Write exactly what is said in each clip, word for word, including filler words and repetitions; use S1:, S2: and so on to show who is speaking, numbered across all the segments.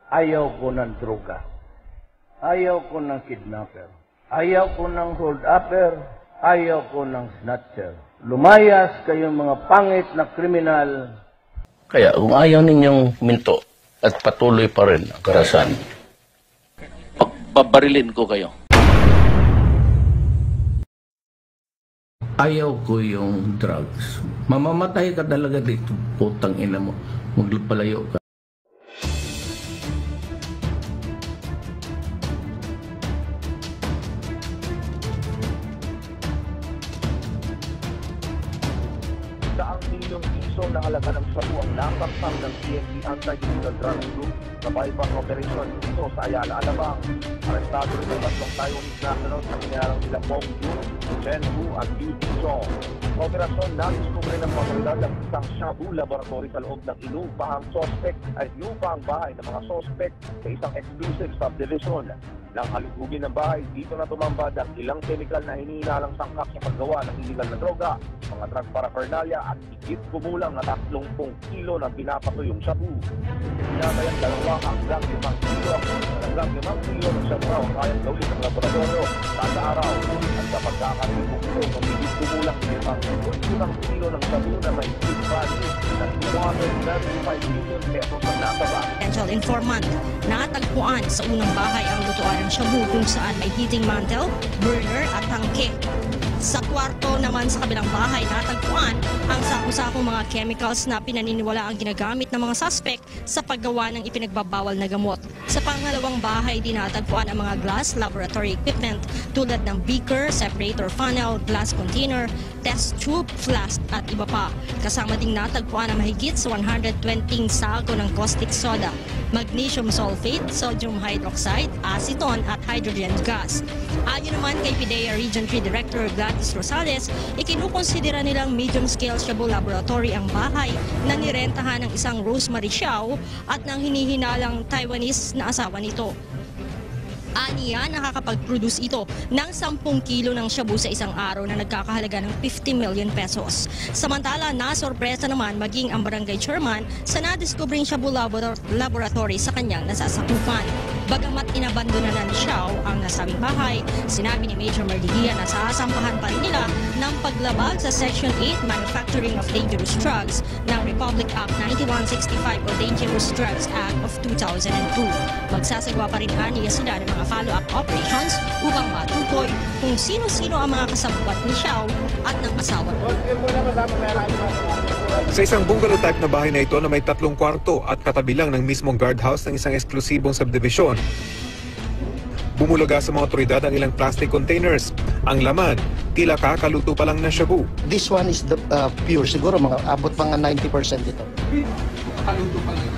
S1: Ayaw ko ng droga. Ayaw ko ng kidnapper. Ayaw ko ng hold-upper. Ayaw ko ng snatcher. Lumayas kayong mga pangit na kriminal.
S2: Kaya kung ayaw ninyong minto at patuloy pa rin ang karahasan, pabarilin ko kayo. Ayaw ko yung drugs. Mamamatay ka talaga dito, putang ina mo. Magpalayo ka.
S3: Daang milyong piso na halaga ng sabu ang nasamsam ng P N P Anti-Illegal Drugs Group sa bypass operation dito sa Ayala, Alabang. Arestado rin ang tatlong Taiwanese nationals na kinarang sila Bong Joon, Chen Hu at Yu Jong. Sa operasyon, nadiskubre ng otoridad ang isang shabu laboratory sa loob ng inupahang suspect ay inupahang bahay ng mga suspect sa isang exclusive subdivision. Nang halugugin ng bahay, dito na tumambad ang ilang chemical na hinihinalang sangkap sa paggawa ng illegal na droga, mga drug paraphernalia at higit kumulang na tatlong kilo na pinapatuyong shabu. Pinatayang dalawa hanggang limang kilo hanggang limang kilo ng shabu ang kayang gawin ng laboratorio kada araw. At sa pagkakatibok ito, higit kumulang limang kilo ng shabu na may higit value ng two hundred thirty-five million pesos ang nataba.
S4: Potential informant, natagpuan sa unang bahay ang lutuan ng shabu kung saan may heating mantle, burner at tangke. Sa kwarto naman sa kabilang bahay natagpuan ang sako-sakong mga chemicals na pinaniniwala ang ginagamit ng mga suspect sa paggawa ng ipinagbabawal na gamot. Sa pangalawang bahay din natagpuan ang mga glass laboratory equipment tulad ng beaker, separator funnel, glass container, test tube, flask at iba pa. Kasama ding natagpuan ang mahigit sa one hundred twenty sako ng caustic soda, magnesium sulfate, sodium hydroxide, acetone at hydrogen gas. Ayon naman kay PIDEA Region three Director Gladys Rosales, ikinukonsidera nilang medium-scale shabu laboratory ang bahay na nirentahan ng isang Rosemary Xiao at ng hinihinalang Taiwanese na asawa nito. Aniya, nakakapag-produce ito ng sampung kilo ng shabu sa isang araw na nagkakahalaga ng fifty million pesos. Samantala, nasorpresa naman maging ang barangay chairman sa nadiskubring shabu labor laboratory sa kanyang nasasakupan. Bagamat inabandonan na ni Xiao ang nasabing bahay, sinabi ni Major Merdigia na sasampahan pa rin nila ng paglabag sa Section eight Manufacturing of Dangerous Drugs ng Republic Act ninety-one sixty-five o Dangerous Drugs Act of two thousand two. Magsasagawa pa rin aniya sila ng mga follow-up operations upang matukoy kung sino-sino ang mga kasabwat ni Xiao at ng asawa.
S5: Sa isang bungalow type na bahay na ito na may tatlong kwarto at katabi lang ng mismong guardhouse ng isang eksklusibong subdivision, bumulaga sa mga otoridad ang ilang plastic containers. Ang laman, tila kakaluto pa lang na shabu.
S6: This one is the uh, pure. Siguro mga abot mga ninety percent ito.
S5: Kakaluto pa lang?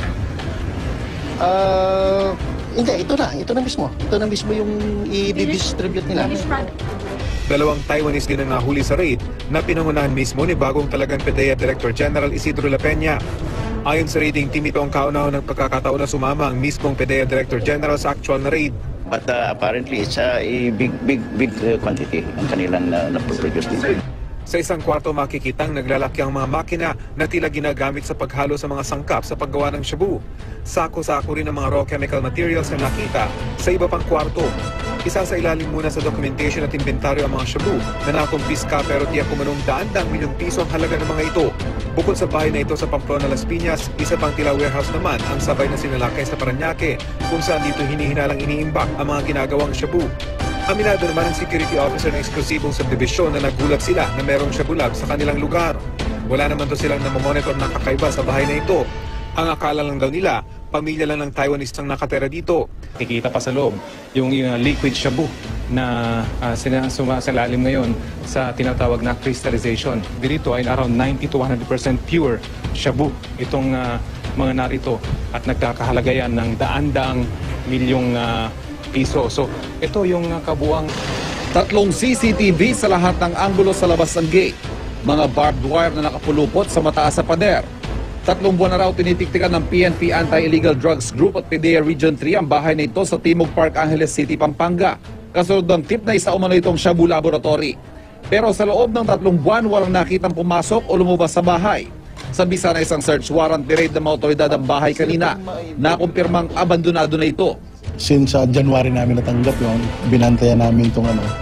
S6: Uh, hindi, ito na. Ito na mismo. Ito na mismo yung i-distribute nila.
S5: Dalawang Taiwanese din ang nahuli sa raid na pinangunahan mismo ni bagong talagang PIDEA Director General Isidro La Peña. Ayon sa raiding team, ito ang kauna-unang ng pagkakataon na sumama ang mismong PIDEA Director General sa actual na raid.
S7: But uh, apparently it's a big, big, big uh, quantity ang kanilang uh, na-produce dito.
S5: Sa isang kwarto makikitang naglalaki ang mga makina na tila ginagamit sa paghalo sa mga sangkap sa paggawa ng shabu. Sako-sako rin ang mga raw chemical materials na nakita sa iba pang kwarto. Isa sa ilalim muna sa documentation at inventaryo ang mga shabu na nakumpiska pero tiyak kumanong daan-daang milyong piso ang halaga ng mga ito. Bukod sa bahay na ito sa Pamplona, Las Piñas, isa pang tila warehouse naman ang sabay na sinalakay sa Parañaque kung saan dito hinihinalang iniimbak ang mga ginagawang shabu. Aminado naman ang security officer ng eksklusibong subdivision na nagulat sila na merong shabu lab sa kanilang lugar. Wala naman to silang namamonitor na kakaiba sa bahay na ito. Ang akala lang daw nila, pamilya lang ng Taiwanese ang nakatera dito.
S8: Kikita pa sa loob yung uh, liquid shabu na uh, sumasalalim ngayon sa tinatawag na crystallization. Dito ay around ninety to one hundred percent pure shabu itong uh, mga narito at nagkakahalaga yan ng daan-daang milyong uh, piso. So ito yung uh, kabuang.
S9: Tatlong C C T V sa lahat ng anggulo sa labas ng gate. Mga barbed wire na nakapulupot sa mataas sa pader. Tatlong buwan na raw tinitiktikan ng P N P Anti-Illegal Drugs Group at PIDEA Region three ang bahay na ito sa Timog Park, Angeles City, Pampanga. Kasunod ng tip na isa umano itong shabu laboratory. Pero sa loob ng tatlong buwan walang nakitang pumasok o lumabas sa bahay. Sa bisa na isang search warrant ni-raid ng mga otoridad ang bahay kanina, nakumpirmang abandonado na ito.
S6: Since uh, January namin natanggap yun, binantayan namin itong ano,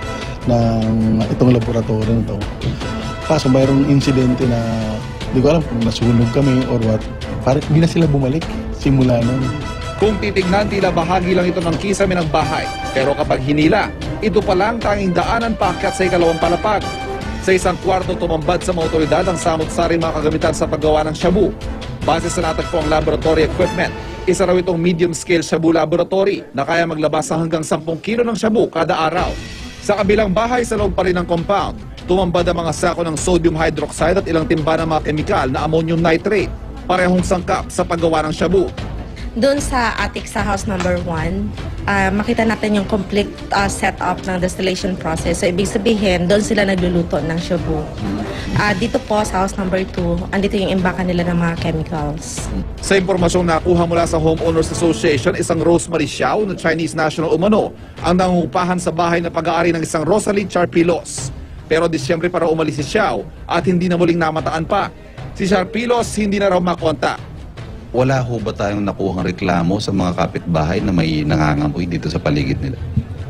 S6: ng itong laboratory na ito. Kaso mayroong insidente na hindi ko alam kung nasunog kami or what. Parang hindi na sila bumalik simula nun.
S9: Kung titignan, tila bahagi lang ito ng kisame ng bahay. Pero kapag hinila, ito pa lang tanging daanan paakyat sa ikalawang palapag. Sa isang kwarto tumambad sa mga otoridad ang samot-saring mga kagamitan sa paggawa ng shabu. Base sa natagpo ang laboratory equipment, isa raw itong medium-scale shabu laboratory na kaya maglabas ng hanggang sampung kilo ng shabu kada araw. Sa kabilang bahay sa loob pa rin ng compound, tumambad ang mga sako ng sodium hydroxide at ilang timba ng mga kemikal na ammonium nitrate, parehong sangkap sa paggawa ng shabu.
S10: Doon sa attic sa house number one, uh, makita natin yung complete uh, setup ng distillation process. So, ibig sabihin, doon sila nagluluto ng shabu. Uh, dito po sa house number two, andito yung imbakan nila ng mga chemicals.
S9: Sa impormasyong nakuha mula sa Homeowners Association, isang Rosemary Xiao na Chinese national umano ang nangungupahan sa bahay na pag-aari ng isang Rosalie Charpilos. Pero Disyembre para umalis si Xiao at hindi na muling namataan pa. Si Charpilos hindi na raw makontak.
S11: Wala ho ba tayong nakuhang reklamo sa mga kapitbahay na may nangangamoy dito sa paligid nila?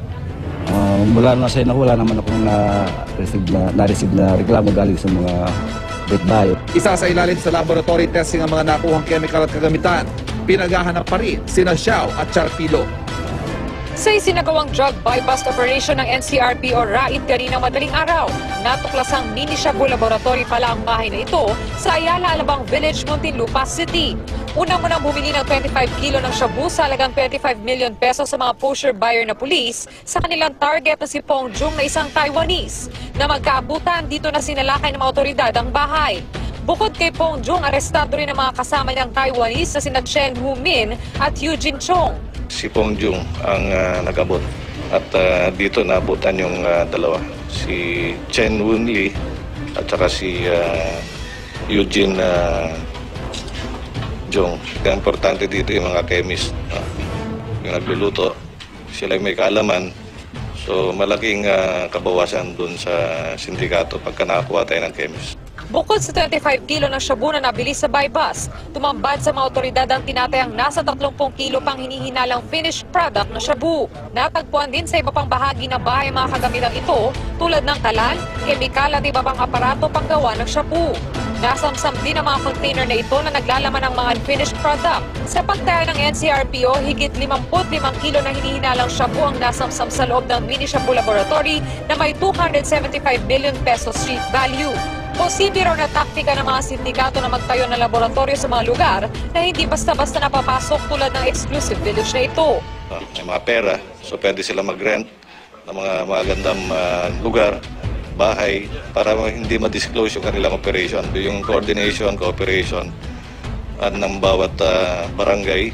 S12: Uh, mula na sa ina, wala naman akong na-receive na, na-receive na reklamo galing sa mga kapitbahay.
S9: Isa sa ilalim sa laboratory testing ang mga nakuhang chemical at kagamitan. Pinaghahanap pa rin sina Xiao at Charpilo.
S13: Sa isinagawang drug buy-bust operation ng N C R P o RAID kanina madaling araw, natuklasang mini shabu laboratory pala ang bahay na ito sa Ayala Alabang Village, Muntinlupa City. Una mo nang bumili ng twenty-five kilo ng shabu sa halagang twenty-five million pesos sa mga kosher buyer na pulis sa kanilang target na si Pong Jung na isang Taiwanese na magkaabutan dito na sinalakay ng mga otoridad ang bahay. Bukod kay Pong Jung, arestado rin ang mga kasama niyang Taiwanese na sina Chen Hu Min at Eugene Chong.
S14: Si Pong Jung ang uh, nag-abot at uh, dito naabutan yung uh, dalawa, si Chen Wun Li at saka si uh, Eugene uh, Jung. Kaya importante dito yung mga chemist, uh, yung nagluluto, sila may kaalaman. So malaking uh, kabawasan dun sa sindikato pagka nakakuha tayo ng chemist.
S13: Bukod sa twenty-five kilo ng shabu na nabili sa buy-bust, tumambad sa mga otoridad ang tinatayang nasa thirty kilo pang hinihinalang finished product na shabu. Natagpuan din sa iba pang bahagi ng bahay mga kagamitang ito tulad ng kalan, kemikal at iba pang aparato panggawa ng shabu. Nasamsam din ang mga container na ito na naglalaman ng mga unfinished product. Sa pagtaya ng N C R P O, higit fifty-five kilo na hinihinalang shabu ang nasamsam sa loob ng mini shabu laboratory na may two hundred seventy-five billion pesos street value. Posible raw na taktika ng mga sindikato na magtayo ng laboratorio sa mga lugar na hindi basta-basta napapasok tulad ng exclusive village na ito.
S14: Uh, may mga pera, so pwede sila mag-rent ng mga magandang uh, lugar, bahay, para hindi ma-disclose yung kanilang operation. Yung coordination, cooperation at ng bawat uh, barangay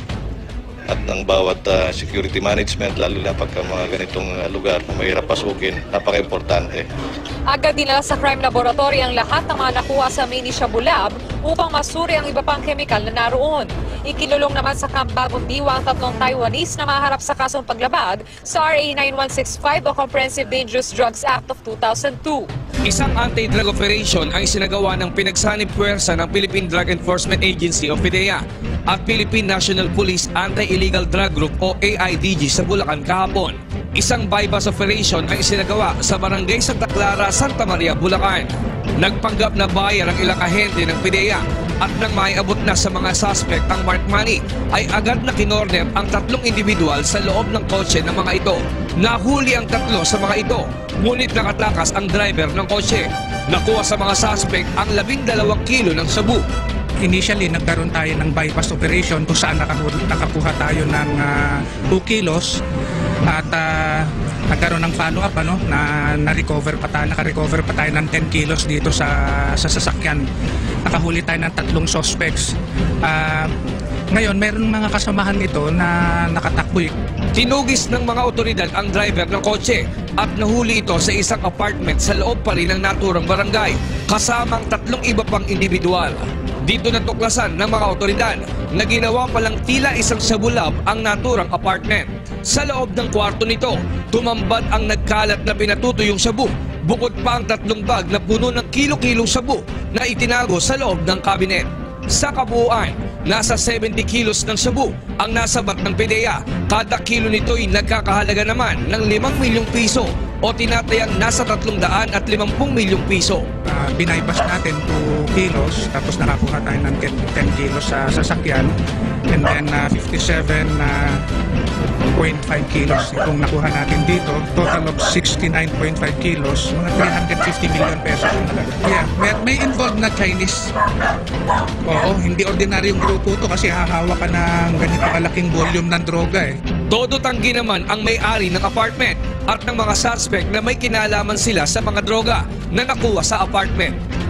S14: at ng bawat uh, security management, lalo na pagka mga ganitong uh, lugar na mahirap pasukin, napaka-importante.
S13: Agad dinala sa crime laboratory ang lahat ng mga nakuha sa mini shabu lab upang masuri ang iba pang chemical na naroon. Ikinulong naman sa Camp Bagong Diwa ang tatlong Taiwanese na maharap sa kasong paglabag sa R A nine one six five o Comprehensive Dangerous Drugs Act of two thousand two.
S15: Isang anti-drug operation ang isinagawa ng pinagsanib puwersa ng Philippine Drug Enforcement Agency o PDEA at Philippine National Police Anti-Illegal Drug Group o A I D G sa Bulacan kahapon. Isang buy-bust operation ang isinagawa sa Barangay Santa Clara, Santa Maria, Bulacan. Nagpanggap na buyer ang ilang ahente ng PDEA at nang maiabot na sa mga suspect ang marked money, ay agad na kinorner ang tatlong individual sa loob ng kotse ng mga ito. Nahuli ang tatlo sa mga ito, ngunit nakatakas ang driver ng kotse. Nakuha sa mga suspect ang labing dalawang kilo ng shabu.
S16: Initially, nagkaroon tayo ng bypass operation kung saan nakakuha tayo ng uh, two kilos at uh, nagkaroon ng follow-up ano, na na-recover pa tayo, naka-recover pa tayo ng ten kilos dito sa, sa sasakyan. Nakahuli tayo ng tatlong suspects. Uh, ngayon, meron mga kasamahan ito na nakatakboy.
S15: Tinugis ng mga otoridad ang driver ng kotse at nahuli ito sa isang apartment sa loob pa rin ng naturang barangay, kasamang tatlong iba pang individual. Dito natuklasan ng mga otoridad na ginawa palang tila isang shabu lab ang naturang apartment. Sa loob ng kwarto nito, tumambad ang nagkalat na pinatutuyong shabu. Bukod pa ang tatlong bag na puno ng kilo-kilong shabu na itinago sa loob ng kabinet. Sa kabuuan, nasa seventy kilos ng shabu ang nasabat ng PDEA. Kada kilo nito'y nagkakahalaga naman ng limang milyong piso o tinatayang nasa tatlong daan at limampung milyong piso.
S16: Uh, binaypas natin two kilos, tapos nakakuha tayo ng ten kilos sa sasakyan, and then uh, fifty-seven point five kilos itong nakuha natin dito. Total of sixty-nine point five kilos, mga three hundred fifty million pesos. Yeah, may, may involved na Chinese. Oo, hindi ordinaryong grupo to kasi hahawa ka ng ganito kalaking volume ng droga eh.
S15: Todo tanggi naman ang may-ari ng apartment at ng mga suspect na may kinalaman sila sa mga droga na nakuha sa apartment.